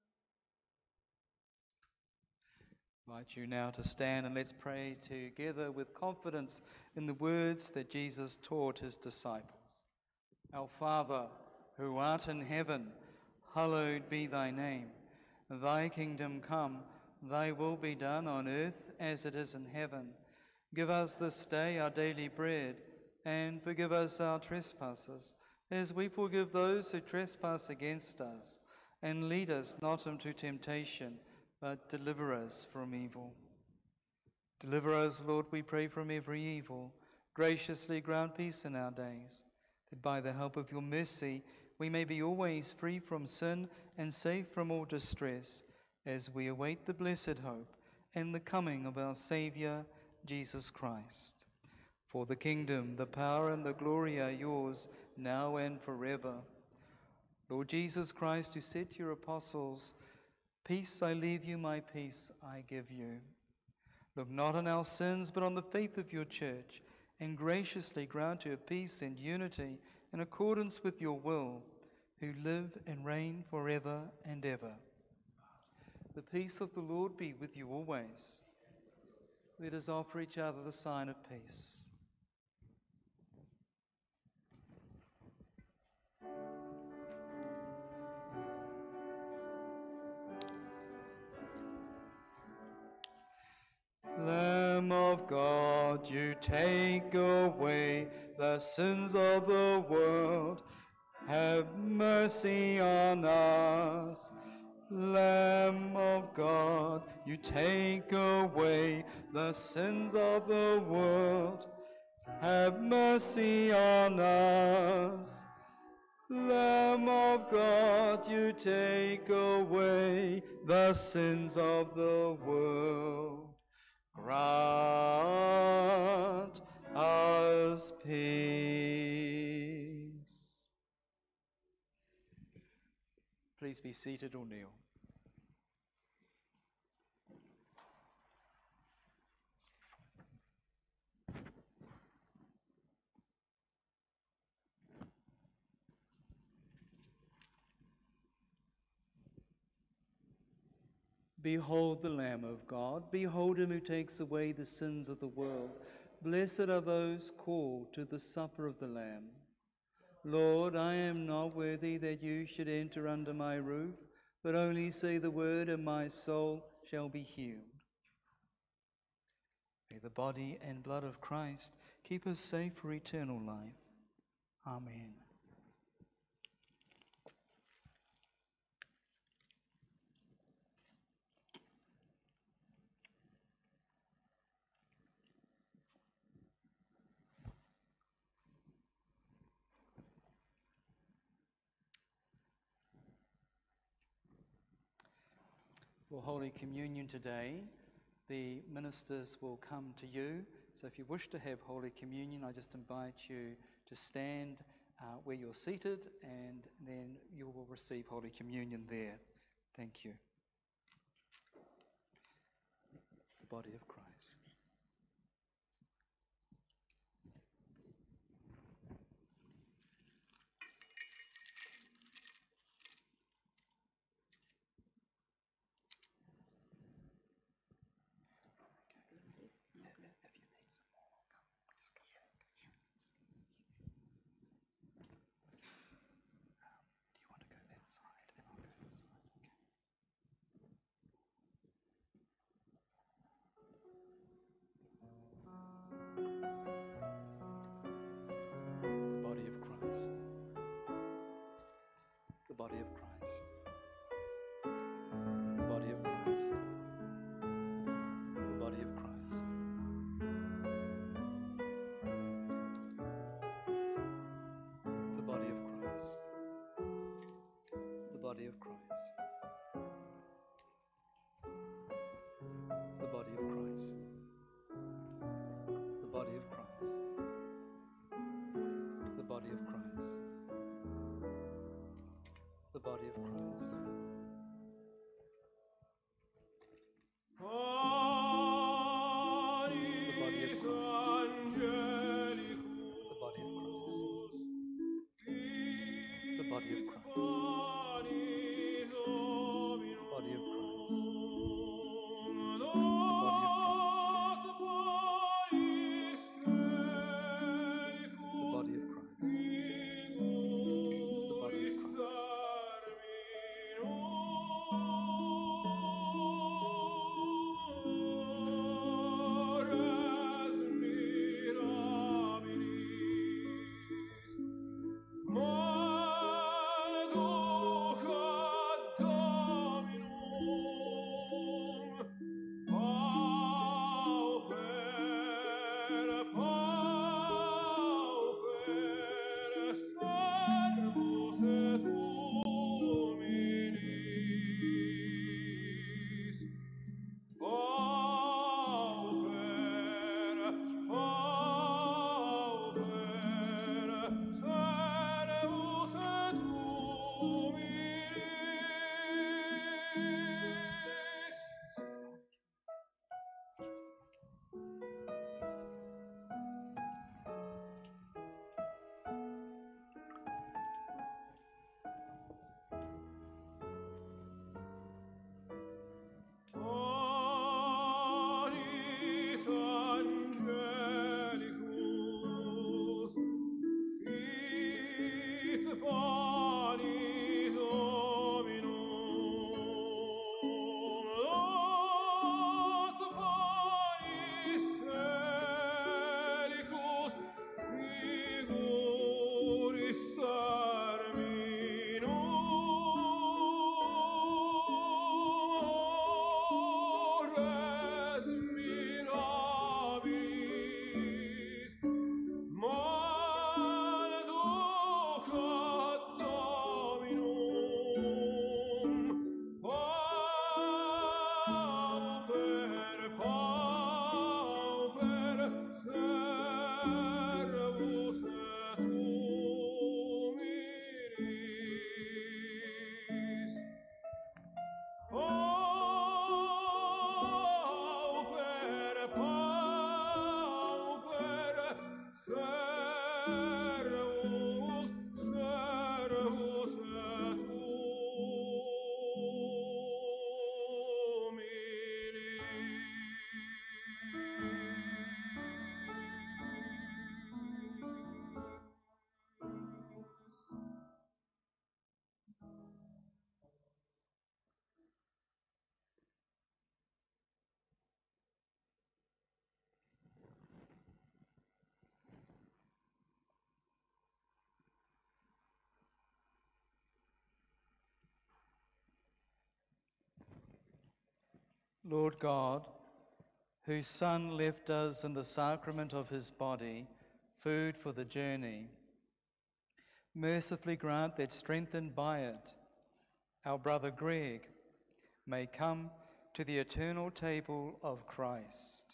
I invite you now to stand and let's pray together with confidence in the words that Jesus taught his disciples. Our Father, who art in heaven, hallowed be thy name. Thy kingdom come, thy will be done on earth as it is in heaven. Give us this day our daily bread, and forgive us our trespasses, as we forgive those who trespass against us. And lead us not into temptation, but deliver us from evil. Deliver us, Lord, we pray, from every evil. Graciously grant peace in our days, that by the help of your mercy we may be always free from sin and safe from all distress, as we await the blessed hope and the coming of our Saviour, Jesus Christ. For the kingdom, the power, and the glory are yours, now and forever. Lord Jesus Christ, who said to your apostles, "Peace I leave you, my peace I give you," look not on our sins, but on the faith of your church, and graciously grant her peace and unity in accordance with your will, who live and reign forever and ever. The peace of the Lord be with you always. Let us offer each other the sign of peace. Lamb of God, you take away the sins of the world. Have mercy on us. Lamb of God, you take away the sins of the world. Have mercy on us. Lamb of God, you take away the sins of the world. Grant us peace. Please be seated or kneel. Behold the Lamb of God. Behold him who takes away the sins of the world. Blessed are those called to the supper of the Lamb. Lord, I am not worthy that you should enter under my roof, but only say the word, and my soul shall be healed. May the body and blood of Christ keep us safe for eternal life. Amen. For Holy Communion today, the ministers will come to you. So if you wish to have Holy Communion, I just invite you to stand uh, where you're seated, and then you will receive Holy Communion there. Thank you. The body of Christ. The body of Christ. The body of Christ. The body of Christ. The body of Christ. The body of Christ. body of Christ. The body of Christ. The body of Christ. The body of Christ. The body of Christ. Lord God, whose Son left us in the sacrament of his body, food for the journey, mercifully grant that, strengthened by it, our brother Greg may come to the eternal table of Christ,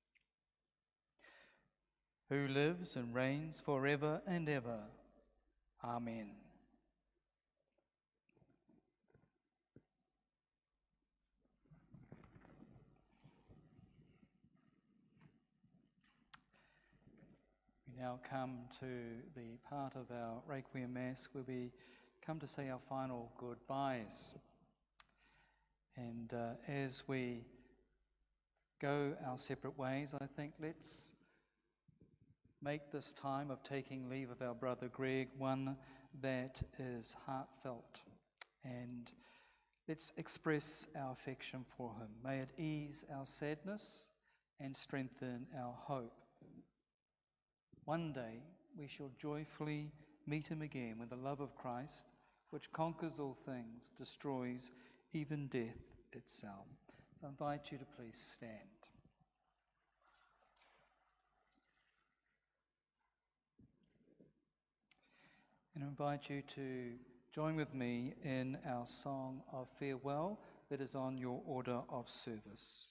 who lives and reigns forever and ever. Amen. We now come to the part of our Requiem Mass where we come to say our final goodbyes. And uh, as we go our separate ways, I think let's make this time of taking leave of our brother Greg one that is heartfelt, and let's express our affection for him. May it ease our sadness and strengthen our hope. One day we shall joyfully meet him again when the love of Christ, which conquers all things, destroys even death itself. So I invite you to please stand. And I invite you to join with me in our song of farewell that is on your order of service.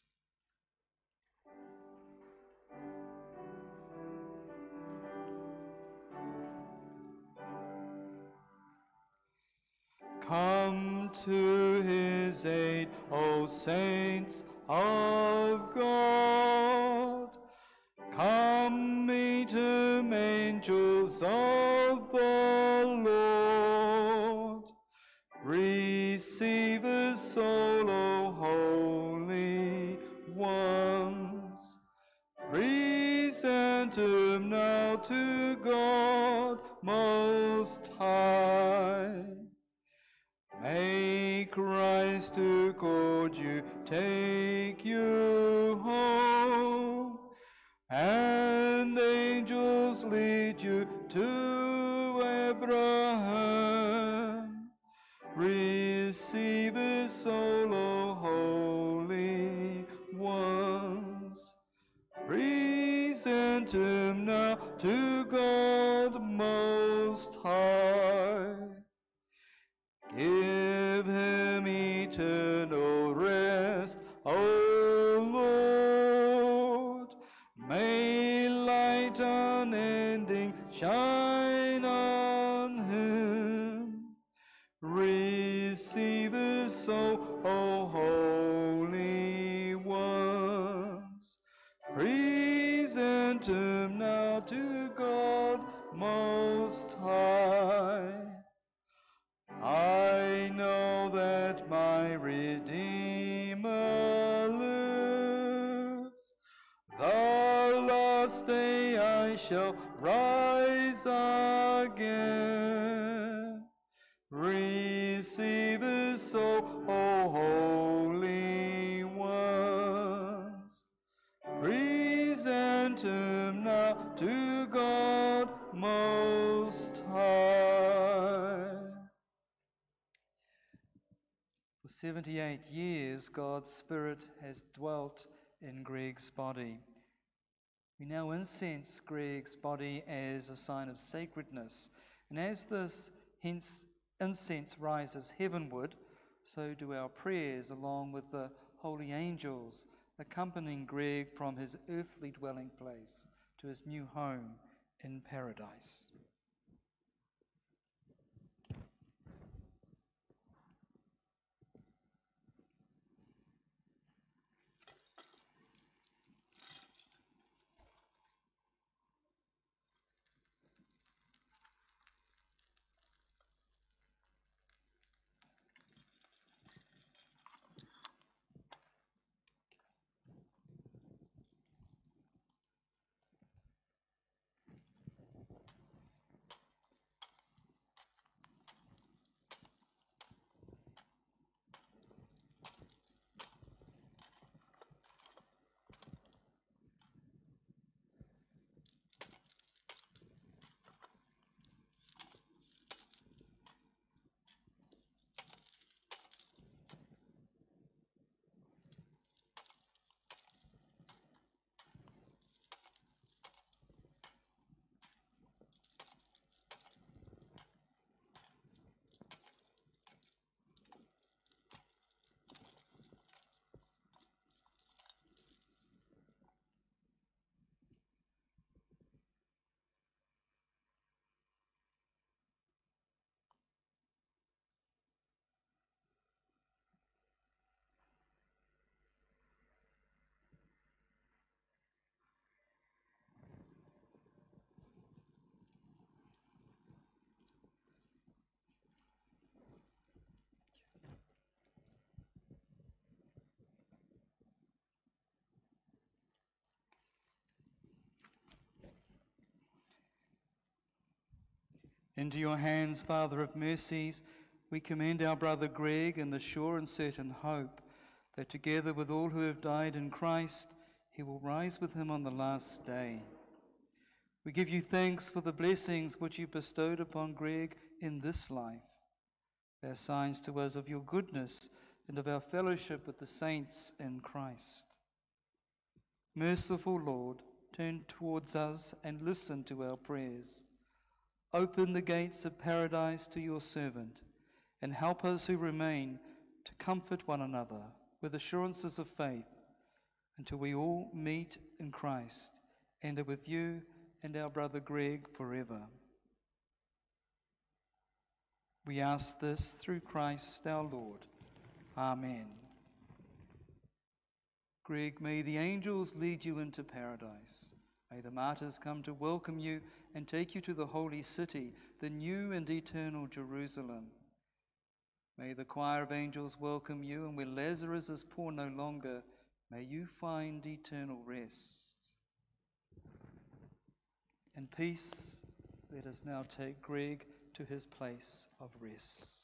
Come to his aid, O saints of God. Come meet him, angels of the Lord. Receive his soul, O holy ones. Present him now to God Most High. May Christ who called you take you home, and angels lead you to Abraham. Receive his soul, O holy ones. Present him now to God Most High. Give him eternal rest, O Lord. May light unending shine on him. Receive his soul, O holy ones. Present him now to God Most High. I know that my Redeemer lives. The last day I shall rise again. Receive his soul, O holy ones. Present him now to God Most High. For seventy-eight years, God's Spirit has dwelt in Greg's body. We now incense Greg's body as a sign of sacredness. And as this hence incense rises heavenward, so do our prayers along with the holy angels accompanying Greg from his earthly dwelling place to his new home in paradise. Into your hands, Father of mercies, we commend our brother Greg in the sure and certain hope that together with all who have died in Christ, he will rise with him on the last day. We give you thanks for the blessings which you bestowed upon Greg in this life. They are signs to us of your goodness and of our fellowship with the saints in Christ. Merciful Lord, turn towards us and listen to our prayers. Open the gates of paradise to your servant, and help us who remain to comfort one another with assurances of faith, until we all meet in Christ and are with you and our brother Greg forever. We ask this through Christ our Lord. Amen. Greg, may the angels lead you into paradise. May the martyrs come to welcome you and take you to the holy city, the new and eternal Jerusalem. May the choir of angels welcome you, and where Lazarus is poor no longer, may you find eternal rest. In peace, let us now take Greg to his place of rest.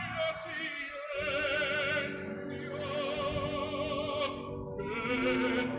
Good.